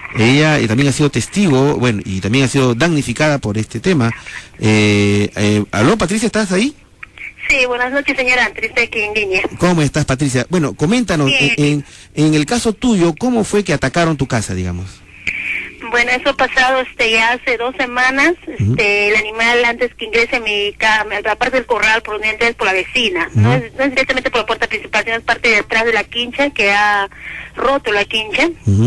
Ella también ha sido testigo, bueno, y también ha sido damnificada por este tema. ¿Aló, Patricia, estás ahí? Sí, buenas noches, señora, estoy aquí en línea. ¿Cómo estás, Patricia? Bueno, coméntanos, en el caso tuyo, ¿cómo fue que atacaron tu casa, digamos? Bueno, eso ha pasado ya hace 2 semanas. El animal, antes que ingrese a mi la parte del corral, por donde entra es por la vecina. No es directamente por la puerta principal, sino es parte de atrás de la quincha, que ha roto la quincha.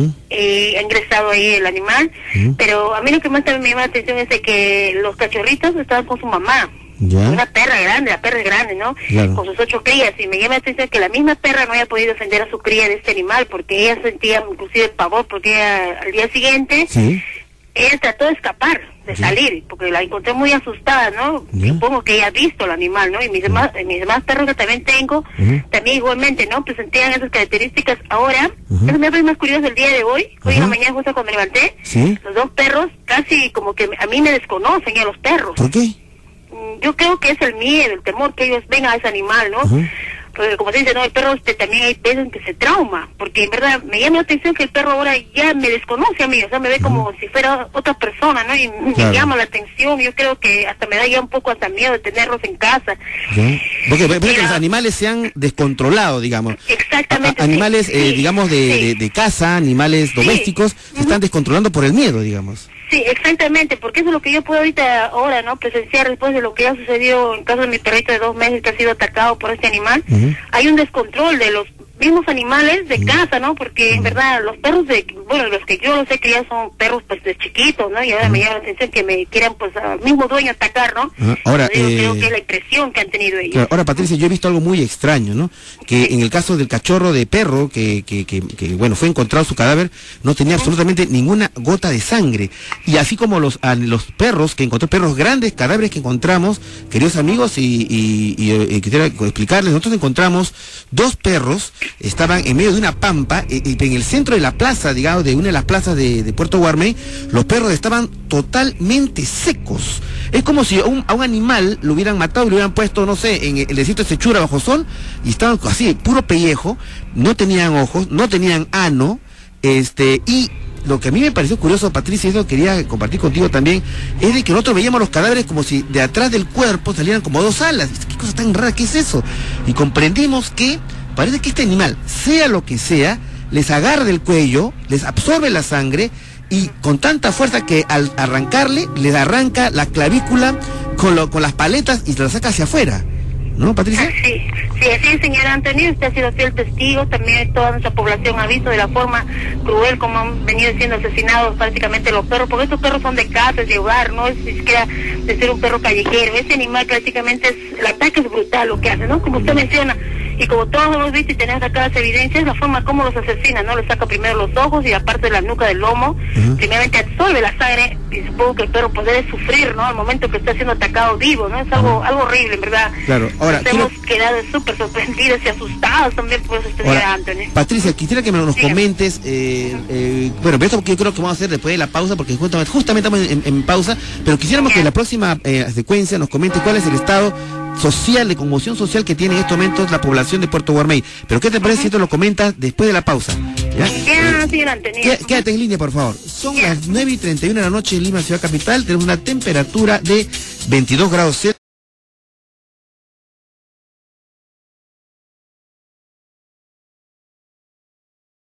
Ha ingresado ahí el animal. Pero a mí lo que más también me llama la atención es de que los cachorritos estaban con su mamá. ¿Ya? Una perra grande, la perra es grande, ¿no? Claro. Con sus 8 crías, y me llama la atención que la misma perra no haya podido defender a su cría de este animal, porque ella sentía inclusive pavor, porque ella, al día siguiente, ella trató de escapar, de salir, porque la encontré muy asustada, ¿no? Supongo que ella ha visto el animal, ¿no? Y mis demás perros que también tengo, también igualmente, ¿no? Presentían esas características. Ahora, eso me parece más curioso el día de hoy en la mañana justo cuando me levanté, los 2 perros casi como que a mí me desconocen ya los perros. ¿Por qué? Yo creo que es el miedo, el temor que ellos ven a ese animal, ¿no? Porque como se dice, no, el perro también hay veces que se trauma, porque en verdad me llama la atención que el perro ahora ya me desconoce a mí, o sea, me ve como si fuera otra persona, ¿no? Y me llama la atención. Yo creo que hasta me da ya un poco hasta miedo de tenerlos en casa. Porque que los animales se han descontrolado, digamos. Exactamente. Animales, digamos, de casa, animales domésticos, se están descontrolando por el miedo, digamos. Sí, exactamente, porque eso es lo que yo puedo ahora, ¿no? Presenciar después de lo que ya sucedió en caso de mi perrito de 2 meses que ha sido atacado por este animal. Hay un descontrol de los mismos animales de casa, ¿no? Porque en verdad los perros los que yo los he criado son perros pues de chiquitos, ¿no? Y ahora me llama la atención que me quieran pues al mismo dueño atacar, ¿no? Ahora, creo que es la impresión que han tenido ellos. Claro, ahora, Patricia, yo he visto algo muy extraño, ¿no? Que en el caso del cachorro de perro, que bueno, fue encontrado su cadáver, no tenía absolutamente ninguna gota de sangre. Y así como los perros que encontró, perros grandes, cadáveres que encontramos, queridos amigos, y quisiera explicarles, nosotros encontramos 2 perros, estaban en medio de una pampa, en el centro de la plaza, digamos, de una de las plazas de Puerto Guarmey. Los perros estaban totalmente secos. Es como si a un animal lo hubieran matado y lo hubieran puesto, no sé, en el desierto de Sechura bajo sol, y estaban así, puro pellejo, no tenían ojos, no tenían ano, y lo que a mí me pareció curioso, Patricia, y eso quería compartir contigo también, es de que nosotros veíamos los cadáveres como si de atrás del cuerpo salieran como 2 alas. ¿Qué cosa tan rara? ¿Qué es eso? Y comprendimos que parece que este animal, sea lo que sea, les agarra del cuello, les absorbe la sangre, y con tanta fuerza que al arrancarle, les arranca la clavícula con las paletas y se la saca hacia afuera. ¿No, Patricia? Sí, así, señora Antonio, usted ha sido fiel testigo, también toda nuestra población ha visto de la forma cruel como han venido siendo asesinados prácticamente los perros, porque estos perros son de casa, de hogar, no es ni siquiera de ser un perro callejero. Ese animal prácticamente el ataque es brutal lo que hace, ¿no? Como usted menciona, y como todos hemos visto y tenemos acá las evidencias, la forma como los asesinan, ¿no? Le saca primero los ojos y aparte de la nuca del lomo, primeramente absorbe la sangre, y supongo que el perro pues debe sufrir, ¿no? Al momento que está siendo atacado vivo, ¿no? Es algo horrible, en verdad. Claro, ahora nos hemos quedado súper sorprendidos y asustados también por eso, señora Anthony. Patricia, quisiera que nos comentes, bueno, esto porque yo creo que vamos a hacer después de la pausa, porque justamente estamos en pausa, pero quisiéramos que en la próxima secuencia nos comente cuál es el estado social, de conmoción social que tiene en estos momentos la población de Puerto Guarmey. Pero ¿qué te parece si esto lo comentas después de la pausa? Quédate en línea, por favor. Son las 9:31 de la noche en Lima, ciudad capital. Tenemos una temperatura de 22 grados Celsius.